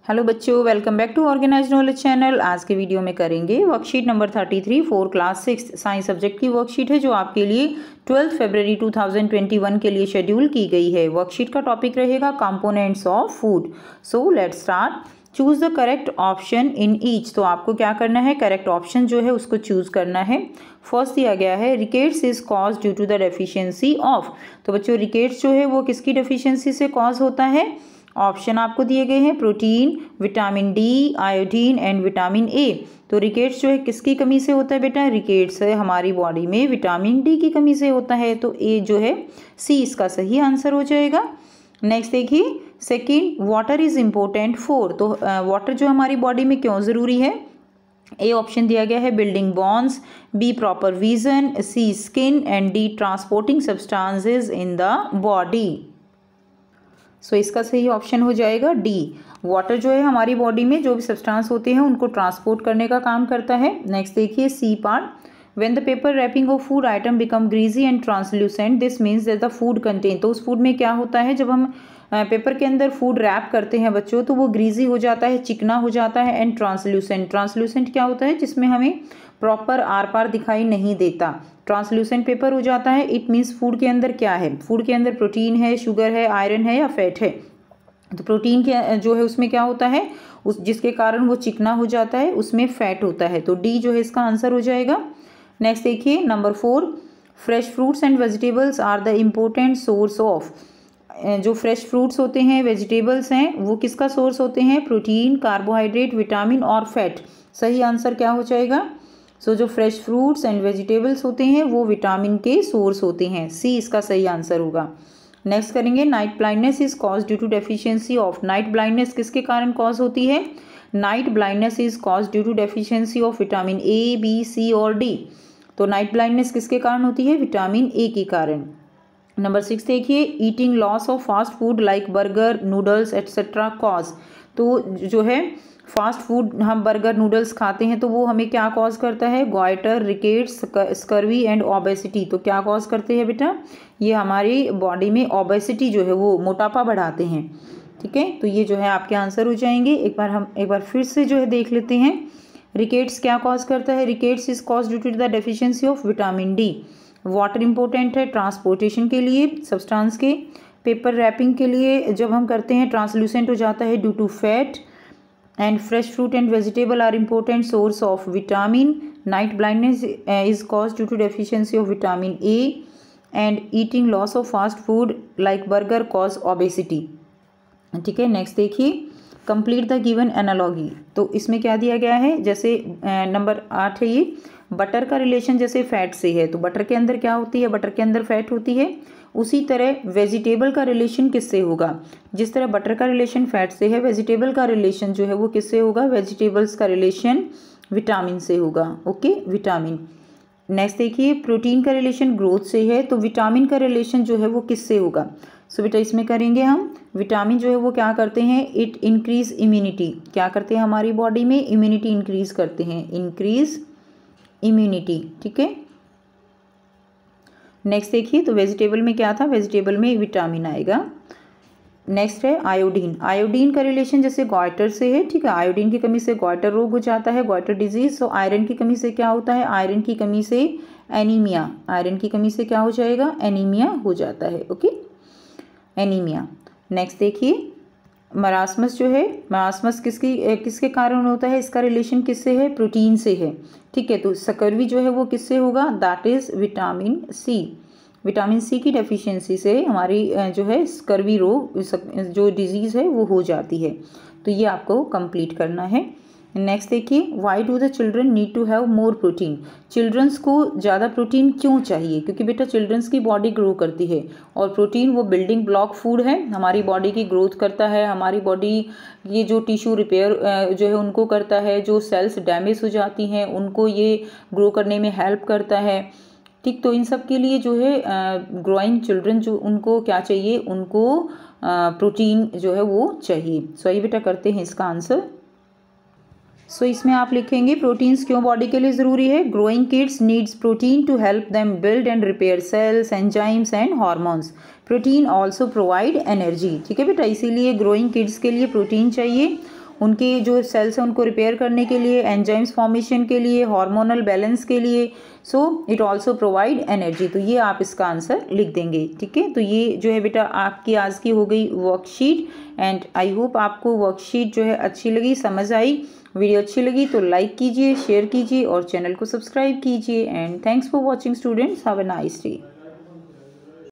Hello बच्चों, welcome back to organised knowledge channel. आज के वीडियो में करेंगे worksheet number 33 for class 6 science subject की वर्कशीट है जो आपके लिए 12 फरवरी 2021 के लिए शेड्यूल की गई है। वर्कशीट का टॉपिक रहेगा components of food. So let's start. Choose the correct option in each. तो आपको क्या करना है, करेक्ट ऑप्शन जो है उसको चूज़ करना है। फर्स्ट दिया गया है rickets is cause due to the deficiency of. तो बच्चों रिकेट्स जो है वो किसकी डेफिशिएंसी से कॉज होता है। ऑप्शन आपको दिए गए हैं protein, vitamin D, iodine and vitamin A. तो रिकेट्स जो है किसकी कमी से होता है बेटा, रिकेट्स है हमारी बॉडी में विटामिन डी की कमी से होता है। तो ए जो है सी इसका सही आंसर हो जाएगा। नेक्स्ट देखिए second, water is important for. तो वाटर जो हमारी बॉडी में क्यों ज़रूरी है। ए ऑप्शन दिया गया है building bones, B proper vision, C skin and D transporting substances in the body. So इसका सही ऑप्शन हो जाएगा डी। वाटर जो है हमारी बॉडी में जो भी सब्सटेंस होते हैं उनको ट्रांसपोर्ट करने का काम करता है। नेक्स्ट देखिए C part, when the paper wrapping of food item become greasy and translucent this means that the food contain. तो उस फूड में क्या होता है, जब हम पेपर के अंदर फूड रैप करते हैं बच्चों तो वो ग्रीजी हो जाता है, चिकना हो जाता है। एंड ट्रांसल्यूसेंट, ट्रांसल्यूसेंट क्या होता है, जिसमें हमें प्रॉपर आर पार दिखाई नहीं देता, ट्रांसल्यूसेंट पेपर हो जाता है। इट मीन्स फूड के अंदर क्या है, फूड के अंदर प्रोटीन है, शुगर है, आयरन है या फैट है। तो प्रोटीन के जो है उसमें क्या होता है, उस जिसके कारण वो चिकना हो जाता है उसमें फैट होता है। तो डी जो है इसका आंसर हो जाएगा। नेक्स्ट देखिए number 4, fresh fruits and vegetables are the important source of. जो फ्रेश फ्रूट्स होते हैं, वेजिटेबल्स हैं, वो किसका सोर्स होते हैं, प्रोटीन, कार्बोहाइड्रेट, विटामिन और फैट। सही आंसर क्या हो जाएगा। सो जो फ्रेश फ्रूट्स एंड वेजिटेबल्स होते हैं वो विटामिन के सोर्स होते हैं, सी इसका सही आंसर होगा। नेक्स्ट करेंगे night blindness is cause due to deficiency of. Night blindness किसके कारण कॉज होती है, night blindness is cause due to deficiency of vitamin A, B, C और डी। तो नाइट ब्लाइंडनेस किसके कारण होती है, विटामिन ए के कारण। नंबर 6 देखिए eating lots of fast food like burger, noodles etcetera cause. तो जो है फास्ट फूड हम बर्गर नूडल्स खाते हैं तो वो हमें क्या कॉज करता है, goitre, rickets, scurvy and obesity. तो क्या कॉज करते हैं बेटा, ये हमारी बॉडी में ओबेसिटी जो है वो मोटापा बढ़ाते हैं। ठीक है, तो ये जो है आपके आंसर हो जाएंगे। एक बार फिर से जो है देख लेते हैं। रिकेट्स क्या कॉज करता है, rickets is cause due to the deficiency of vitamin D. Water important है ट्रांसपोर्टेशन के लिए सब्सटेंस के। पेपर रैपिंग के लिए जब हम करते हैं ट्रांसल्यूसेंट हो जाता है due to fat. And fresh fruit and vegetable are important source of vitamin. Night blindness is cause due to deficiency of vitamin A. And eating lots of fast food like burger cause obesity. ठीक है, next देखिए complete the given analogy. तो इसमें क्या दिया गया है, जैसे नंबर 8 है ये, बटर का रिलेशन जैसे फैट से है तो बटर के अंदर क्या होती है, बटर के अंदर फैट होती है। उसी तरह वेजिटेबल का रिलेशन किससे होगा, जिस तरह बटर का रिलेशन फैट से है वेजिटेबल का रिलेशन जो है वो किससे होगा, वेजिटेबल्स का रिलेशन विटामिन से होगा। Okay, vitamin. नेक्स्ट देखिए प्रोटीन का रिलेशन ग्रोथ से है तो विटामिन का रिलेशन जो है वो किससे होगा। सो बेटा इसमें करेंगे हम, विटामिन जो है वो क्या करते हैं, इट इंक्रीज इम्यूनिटी। क्या करते हैं हमारी बॉडी में, इम्यूनिटी इंक्रीज करते हैं, इंक्रीज इम्यूनिटी। ठीक है, नेक्स्ट देखिए तो वेजिटेबल में क्या था, वेजिटेबल में विटामिन आएगा। नेक्स्ट है आयोडीन। आयोडीन का रिलेशन जैसे गॉइटर से है। ठीक है, आयोडीन की कमी से गॉइटर रोग हो जाता है, गॉइटर डिजीज। तो आयरन की कमी से क्या होता है, आयरन की कमी से एनीमिया। आयरन की कमी से क्या हो जाएगा, एनीमिया हो जाता है। Okay, anaemia. नेक्स्ट देखिए मरासमस जो है, मरासमस किसके कारण होता है, इसका रिलेशन किससे है, प्रोटीन से है। ठीक है, तो स्कर्वी जो है वो किससे होगा, that is vitamin C. Vitamin C की डेफिशिएंसी से हमारी जो है स्कर्वी रोग जो डिजीज़ है वो हो जाती है। तो ये आपको कंप्लीट करना है। नेक्स्ट देखिए why do the children need to have more protein. Childrens को ज़्यादा प्रोटीन क्यों चाहिए, क्योंकि बेटा चिल्ड्रंस की बॉडी ग्रो करती है और प्रोटीन वो बिल्डिंग ब्लॉक फूड है, हमारी बॉडी की ग्रोथ करता है, हमारी बॉडी ये जो टिश्यू रिपेयर जो है उनको करता है, जो सेल्स डैमेज हो जाती हैं उनको ये ग्रो करने में हेल्प करता है। ठीक, तो इन सब के लिए जो है ग्रोइंग चिल्ड्रन जो उनको क्या चाहिए, उनको प्रोटीन जो है वो चाहिए। सो ये बेटा करते हैं इसका आंसर। सो इसमें आप लिखेंगे प्रोटीन्स क्यों बॉडी के लिए ज़रूरी है। Growing kids needs protein to help them build and repair cells, enzymes and hormones. Protein also provide energy. ठीक है बेटा, इसीलिए ग्रोइंग किड्स के लिए प्रोटीन चाहिए उनके जो सेल्स हैं उनको रिपेयर करने के लिए, एंजाइम्स फॉर्मेशन के लिए, हार्मोनल बैलेंस के लिए। So it also provide energy. तो ये आप इसका आंसर लिख देंगे, ठीक है। तो ये जो है बेटा आपकी आज की हो गई वर्कशीट, एंड आई होप आपको वर्कशीट जो है अच्छी लगी, समझ आई। वीडियो अच्छी लगी तो लाइक कीजिए, शेयर कीजिए और चैनल को सब्सक्राइब कीजिए। And thanks for watching students, have a nice day.